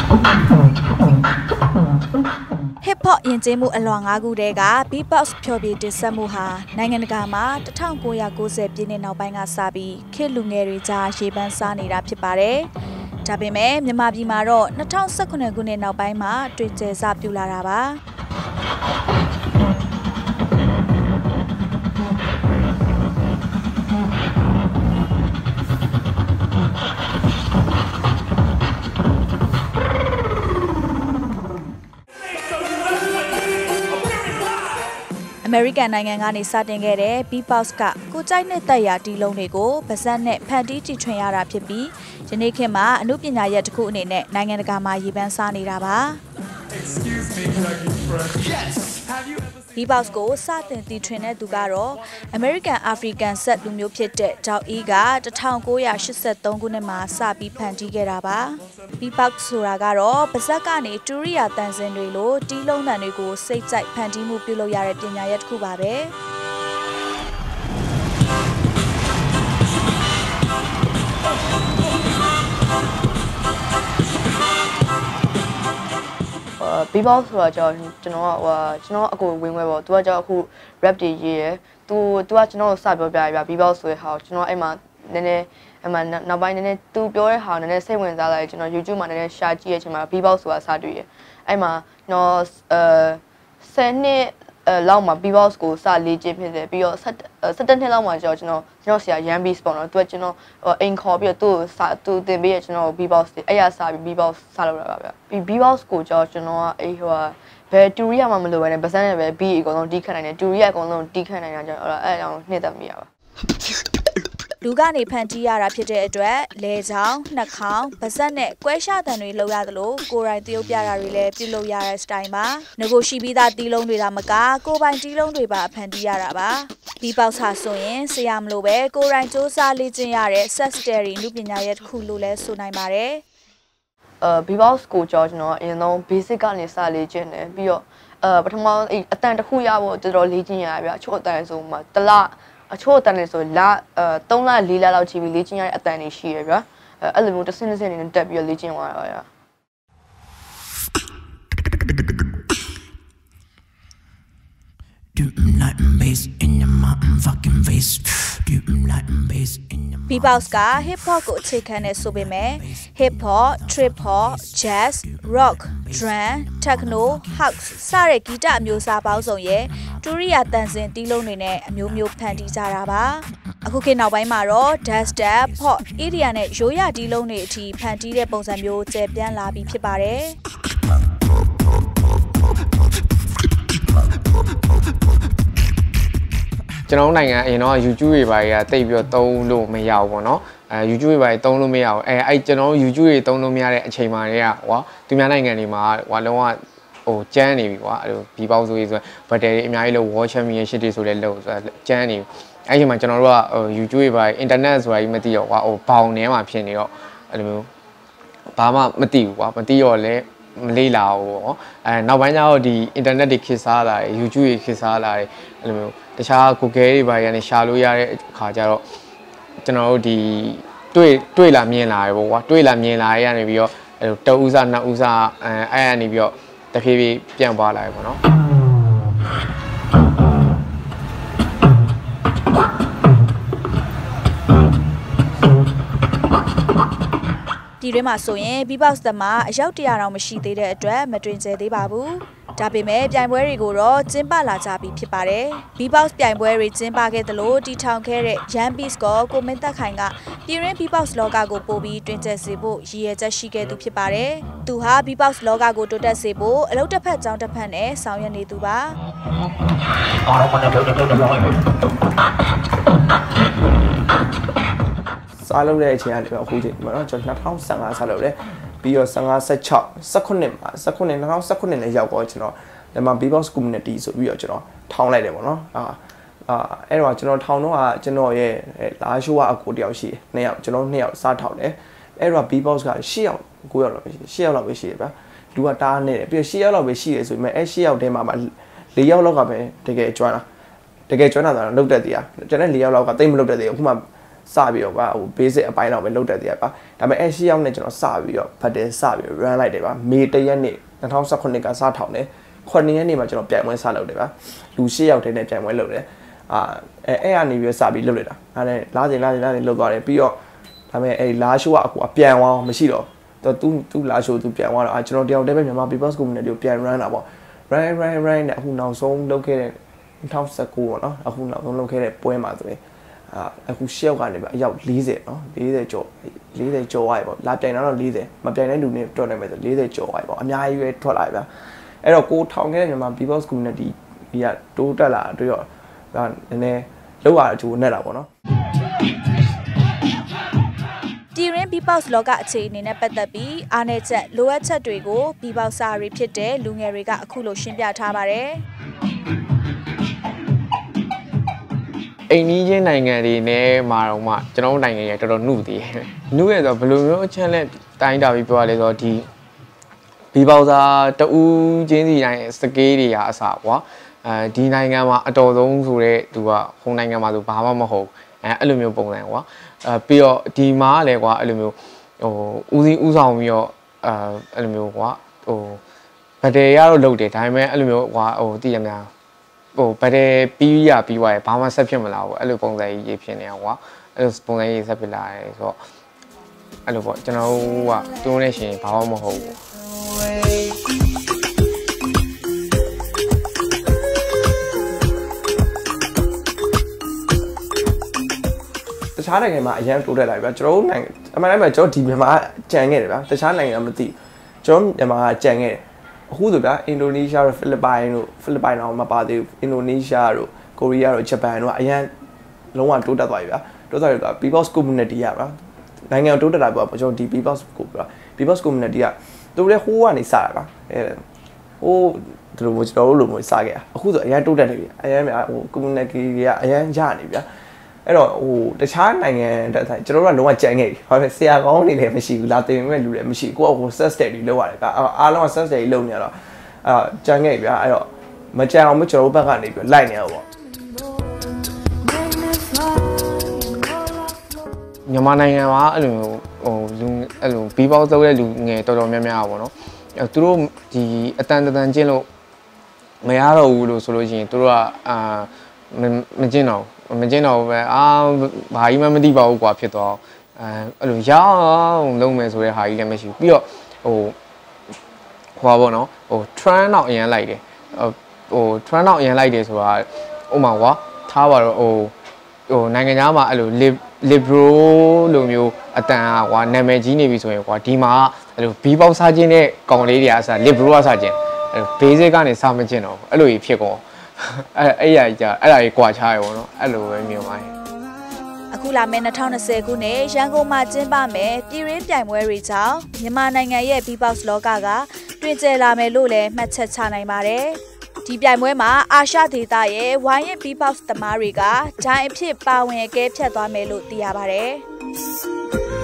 Hip Hop ယဉ်ကျေးမှုအလွန်၅ခုတည်းက Beatbox ဖျော်ဖြေတင်ဆက်မှုဟာနိုင်ငံတကာမှာ1990ပြည့်နှစ်နောက်ပိုင်းကစပြီးခေတ်လူငယ်တွေကြားရေပန်းစားနေတာဖြစ်ပါတယ်။ဒါပေမဲ့မြန်မာပြည်မှာတော့2019ခုနှစ်နောက်ပိုင်းမှာတွေ့ကျစပြုလာတာပါ။ American နိုင်ငံကနေစတင်ခဲ့တဲ့ Beatbox ကကိုကြိုက်နှစ်သက်ရာတီးလုံးတွေကိုပါးစပ်နဲ့ဖန်တီးတီထွင်ရတာဖြစ်ပြီးယနေ့ခေတ်မှာအမှုပညာရပ်တစ်ခုအနေနဲ့နိုင်ငံတကာမှာရေပန်းစားနေတာပါ Beatbox ကိုစတင်တီထွင်တဲ့သူကတော့ American African Set လူမျိုးဖြစ်တဲ့ Doug E က1983ခုနှစ်မှာစပြီးဖန်တီးခဲ့တာပါ Beatbox ဆိုတာကတော့ပါးစပ်ကနေတူရိယာတန်စင်တွေလိုတီးလုံးတန်တွေကိုစိတ်ကြိုက်ဖန်တီးမှုပြုလုပ်ရတဲ့ပညာရပ်တစ်ခုပါပဲ Beatbox ဆိုတာကျွန်တော်အကိုဝင်ခွဲပေါ့သူကအခု rap တွေရေးရယ်သူကကျွန်တော်စပြောပြရပြ Beatbox ဆိုတဲ့ဟာကိုကျွန်တော်အဲ့မှာနည်းနည်းနောက်ပိုင်းနည်းနည်းသူပြောတဲ့ဟာနည်းနည်းစိတ်ဝင်စားလာတယ်ကျွန်တော် YouTube မှာနည်းနည်း share ကြည့်ရချိန်မှာ Beatbox ဆိုတာစတွေ့ရယ်အဲ့မှာကျွန်တော်10နှစ်လောက်မှာ Beatbox ကိုစလေ့ကျင့်ဖြစ်တယ်ပြီးတော့17နှစ်လောက်မှာကျွန်တော်ဆရာ Yan Beats ပေါ့နော်သူကကျွန်တော်အိမ်ခေါ်ပြီးတော့သူသင်ပေးရကျွန်တော် Beatbox အဲ့ရစပြီး Beatbox စလုပ်လာတာဗျ Beatbox ကိုကျွန်တော်ကအဲ့ဘယ်တူရီယာမှမလိုဘဲနဲ့ပါးစပ်နဲ့ပဲ beat အကုန်လုံးတီးခတ်နိုင်တယ်တူရီယာအကုန်လုံးတီးခတ်နိုင်တာကြောင့်အဲ့အကြောင်းနှစ်သက်မိရပါလူကနေဖန်တီးရတာဖြစ်တဲ့အတွက်လဲချောင်းနှာခေါင်းပါးစပ်နဲ့ကွဲရှားတံတွေလှုပ်ရသလိုကိုယ်တိုင်တရုပ်ပြတာတွေလည်းပြုလုပ်ရတဲ့ style ပါငကိုရှိပြီးသားတီးလုံးတွေဒါမကကိုယ်ပိုင်တီးလုံးတွေပါဖန်တီးရတာပါ Beatbox ဟာဆိုရင်ဆရာမလို့ပဲကိုယ်တိုင်စူးစမ်းလေ့ကျင့်ရတဲ့ set stereo လူပညာရဲ့တစ်ခုလို့လဲဆိုနိုင်ပါတယ် Beatbox ကိုကျွန်တော်အရင်ဆုံး basic ကနေစလေ့ကျင့်တယ်ပြီးတော့ပထမအတန်တစ်ခုရဖို့တော်တော်လေ့ကျင့်ရဗျအချို့အတန်ဆိုမှတစ်လအချို့အတန်တွေဆိုလ3လ4လလောက်ချီပြီးလေ့ကျင့်ရတဲ့အတန်တွေရှိရဗျအဲ့လိုမျိုးတစ်စင်းတစ်စင်းနေတက်ပြီးလေ့ကျင့်သွားတာဗျ Beatbox က hip hop ကိုအခြေခံနေဆိုပေမဲ့ hip hop, trip hop, jazz, rock, drum, techno, house စတဲ့ဂီတအမျိုးအစားပေါင်းစုံရဲ့တူရိယာတန်စင်တီးလုံးတွေနဲ့အမျိုးမျိုးဖန်တီးကြတာပါအခုခေတ်နောက်ပိုင်းမှာတော့ dubstep, pop, EDM နဲ့ရိုးရာတီးလုံးတွေအထိဖန်တီးတဲ့ပုံစံမျိုးကျယ်ပြန့်လာပြီးဖြစ်ပါတယ်ကျွန်တော်နိုင်ငံအရင်တော့ YouTube တွေပါကြီးကတိတ်ပြီးတော့သုံးလို့မရဘူးပေါ့နော်YouTube တွေပါကြီးသုံးလို့မရဘူးအဲ့ကျွန်တော် YouTube တွေသုံးလို့မရတဲ့အချိန်မှာတည်းကသူများနိုင်ငံတွေမှာလုံးဝကျန်းနေပြီကွာအဲ့လို Beatbox ဆိုရေးဆိုဘတ်တရီအများကြီးလို့ World Championship တွေဆိုလဲလို့ကျန်းနေပြီအဲ့ဒီမှာကျွန်တော်တို့ကYouTube တွေပါ internet ဆိုတာကြီးမသိတော့ဘောင်ထဲမှာဖြစ်နေတော့အဲ့လိုမျိုးဘာမှမသိဘူးကွာမသိတော့လဲမလေးလာဘူးပေါ့နောက်ပိုင်းကျတော့ဒီ internet တွေခေတ်စားလာတယ် YouTube တွေခေတ်စားလာတယ်အဲ့လိုမျိုးတခြား Google တွေပါရနေရှာလို့ရတဲ့အခါကျတော့ကျွန်တော်တို့ဒီတွေ့လာမြင်လာရပေါ့ကွာတွေ့လာမြင်လာရနေပြီးတော့အဲ့လိုတဦးစားနှစ်ဦးစားအဲ့ရနေပြီးတော့တဖြည်းဖြည်းပြန်သွားလာရပေါ့နော်ဒီထဲမှာဆိုရင် Beatbox သမားအယောက်100တောင်မရှိသေးတဲ့အတွက်မတွင်ကျယ်သေးပါဘူးဒါပေမဲ့ပြိုင်ပွဲတွေကိုတော့ကျင်းပလာကြပြီဖြစ်ပါတယ် Beatbox ပြိုင်ပွဲတွေကျင်းပခဲ့သလိုတီထောင်ခဲ့တဲ့ Yan Beats ကိုမင်းသက်ခိုင်ကပြည်ရင်း Beatbox လောကကိုပို့ပြီးတွင်ကျယ်စေဖို့ရည်ရွယ်ချက်ရှိခဲ့သူဖြစ်ပါတယ်သူဟာ Beatbox လောကကိုတိုးတက်စေဖို့အလုပ်တစ်ဖက်ကြောင်းတစ်ဖက်နဲ့ဆောင်ရွက်နေသူပါစားလုပ်တဲ့အချိန်ကနေအခုချိန်မှာเนาะကျွန်တော်2015စားလုပ်တယ်ပြီးတော့15 16 19မှာ19 2019နဲ့ရောက်တော့ကျွန်တော်ဒီမှာ Beatbox community ဆိုပြီးတော့ကျွန်တော်ထောင်းလိုက်တယ်ပေါ့နော်အဲ့တော့ကျွန်တော်ထောင်းတော့ကျွန်တော်ရဲ့လာရှိုးကအကိုတယောက်ရှိတယ်2ယောက်ကျွန်တော်2ယောက်စားထောက်တယ်အဲ့တော့ Beatbox က10ယောက်9ယောက်လောက်ပဲရှိ10ယောက်လောက်ပဲရှိတယ်ဗျာလူကတားနေတယ်ပြီးတော့10ယောက်လောက်ပဲရှိတယ်ဆိုပေမဲ့အဲ့10ယောက်ထဲမှာ4ယောက်လောက်ကပဲတကယ်ကျွမ်းတာဆိုတော့လုတ်တက်သေးတာကျွန်တော်4ယောက်လောက်ကတိတ်မလုတ်တက်သေးဘူးအခုမှစပြီးတော့ပါဟို basic အပိုင်းတော့ပဲလုပ်တတ်သေးရပါဒါပေမဲ့အဲ့ရှီရောက်နဲ့ကျွန်တော်စပြီးတော့ဖတ်တယ်စပြီး run လိုက်တယ်ပါမေ1ရက်နေ့2019ကစထောင်တယ်9ရက်နေ့မှာကျွန်တော်ပြိုင်ပွဲစလုပ်တယ်ပါလူ10ယောက်တည်းနဲ့ပြိုင်ပွဲလုပ်တယ်အဲ့ကနေပြီးစပြီးလုပ်လိုက်တာဒါနဲ့လားစင်လုပ်သွားတယ်ပြီးတော့ဒါပေမဲ့အဲ့လားရှိုးကအခုအပြန်သွားမရှိတော့သူလားရှိုးသူပြန်သွားတော့ကျွန်တော်တယောက်တည်းပဲမြန်မာ People's Community ကိုပြန် run တာပေါ့ run နဲ့အခုနောက်ဆုံးလုပ်ခဲ့တဲ့2019ပေါ့နော်အခုနောက်ဆုံးလုပ်ခဲ့တဲ့ပွဲမှာဆိုရင်အခု10ယောက်ကနေပဲအယောက်40เนาะ40ကျော်သွားပြီပေါ့လာပြိုင်တော့40မပြိုင်တဲ့လူတွေတွက်နိုင်မယ်ဆို40ကျော်သွားပြီပေါ့အများကြီးပဲထွက်လာပြီဗျာအဲ့တော့ကိုထောင်ခဲ့တဲ့မြန်မာ People's Community ဒီကတိုးတက်လာတွေ့တော့ဒါနည်းနည်းလောက်ရအကျိုးနဲ့တာပေါ့နော်ပြည်ရင်း Beatbox လောကအခြေအနေနဲ့ပတ်သက်ပြီးအားနည်းချက်လိုအပ်ချက်တွေကို Beatboxer တွေဖြစ်တဲ့လူငယ်တွေကအခုလိုရှင်းပြထားပါတယ်အိမ်နီးချင်းနိုင်ငံတွေနဲ့မှာတော့မှကျွန်တော်တို့နိုင်ငံတွေတော်တော်နှုတ်သေးတယ်။နှုတ်ရဆိုဘယ်လိုမျိုး challenge တိုင်းတာပြီးပြောရလဲဆိုတော့ဒီ Beatboxer တူးချင်းစီတိုင်း scale တွေကအစကွာဒီနိုင်ငံမှာအတော်ဆုံးဆိုတဲ့သူကဟိုနိုင်ငံမှာဆိုဘာမှမဟုတ်အဲ့လိုမျိုးပုံစံကွာပြီးတော့ဒီမှာလည်းကွာအဲ့လိုမျိုးဟိုဦးစီးဦးဆောင်ပြီးတော့အဲ့လိုမျိုးကွာဟိုဘတ်တယ်ရတော့လုပ်တယ်ဒါပေမဲ့အဲ့လိုမျိုးကွာဟိုတည်ရများဟိုဘတ်တယ်ပြီးသွားရင်ဘာမှဆက်ဖြစ်မလာဘူးအဲ့လိုပုံစံကြီးရေးဖြစ်နေတာကွာအဲ့လိုပုံစံကြီးဆက်ဖြစ်လာတယ်ဆိုတော့အဲ့လိုပေါ့ကျွန်တော်ကတွန်းနေရှင်ဘာမှမဟုတ်ဘူးတခြားနိုင်ငံမှာအရန်တိုးတက်လာပြီဗျာကျွန်တော်တို့နိုင်ငံအမှန်တမ်းပဲကျွန်တော်ဒီမြန်မာကြံခဲ့တယ်ဗျာတခြားနိုင်ငံကမသိကျွန်တော်မြန်မာကကြံခဲ့တယ်အခုဆိုဗျာအင်ဒိုနီးရှားတို့ဖိလစ်ပိုင်တော့မပါသေးဘူးအင်ဒိုနီးရှားတို့ကိုရီးယားတို့ဂျပန်တို့ကအရန်လုံးဝတိုးတက်သွားပြီဗျာတိုးတက်သွား People's Community ရပါနိုင်ငံတိုးတက်တာပေါ့ကျွန်တော်ဒီ People's Community ကသူတို့လည်းဟိုးကနေစတာပါဟိုးသူတို့ကျွန်တော်တို့လိုမျိုးစခဲ့တာအခုဆိုအရန်တိုးတက်နေပြီအရန်ဟို community တွေကအရန်ရနေပြီဗျာအဲ့တော့ဟိုတခြားနိုင်ငံတက်ဆိုင်ကျွန်တော်တို့ကလုံးဝကြံခဲ့ပြီဘာဖြစ်ဆရာကောင်းနေလည်းမရှိဘူးလာတင်မဲ့လူလည်းမရှိကိုယ့်အကို set study လုပ်ရတယ်ဗျအားလုံးက set study လုပ်နေရတော့ကြံခဲ့ပြီဗျာအဲ့တော့မကြံအောင်မကျွန်တော်တို့ဘက်ကနေပြီးလိုက်နေရပေါ့မြန်မာနိုင်ငံမှာအဲ့လိုဟိုလူအဲ့လိုဘီးပေါက်သုံးတဲ့လူငယ်တော်တော်များများပေါ့နော်သူတို့ဒီအတန်ကျင်းလို့မရတော့ဘူးလို့ဆိုလို့ရှိရင်သူတို့ကမကျင်းတော့ပဲဘာကြီးမှမသိပါဘူးကွာဖြစ်တော့အဲ့လိုရအောင်လုပ်မယ်ဆိုတဲ့ဟာကြီးလည်းမရှိဘူးပြီးတော့ဟိုပေါ့နော်ဟို trend တော့အရင်လိုက်တယ်trend တော့အရင်လိုက်တယ်ဆိုတာဥပမာကွာထားပါတော့ဟိုနိုင်ငံသားမှာအဲ့လို liberal လိုမျိုးအတန်ကွာနာမည်ကြီးနေပြီဆိုရင်ကွာဒီမှာအဲ့လိုဘီးပေါက်စားခြင်းတဲ့ကောင်လေးတွေအစား liberal ကစားခြင်းအဲ့ basic ကနေစားမခြင်းတော့အဲ့လိုကြီးဖြစ်ကုန်အဲ့ရကြအဲ့ဒါကြီးကွာချားရပေါ့နော်အဲ့လိုပဲမြင်ပါတယ်အခုလာမယ့်2020ခုနှစ်ရန်ကုန်မှာကျင်းပမယ်ပြည်ရင်းပြိုင်ပွဲတွေကြောင့်မြန်မာနိုင်ငံရဲ့ Beatbox လောကကတွင်ကျယ်လာမယ်လို့လည်းမှတ်ချက်ချနိုင်ပါတယ်ဒီပြိုင်ပွဲမှာအာရှဒေသရဲ့ဝိုင်းရဲ့ Beatbox သမားတွေကဂျိုင်းအဖြစ်ပါဝင်အကဲဖြတ်သွားမယ်လို့သိရပါတယ်